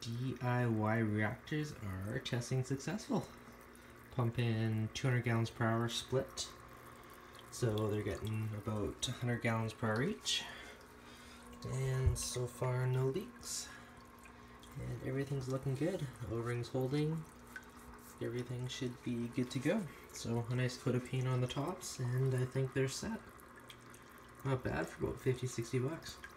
DIY reactors are testing successful. Pumping 200 gallons per hour split. So they're getting about 100 gallons per hour each. And so far no leaks. And everything's looking good. O-ring's holding. Everything should be good to go. So a nice coat of paint on the tops and I think they're set. Not bad for about 50-60 bucks.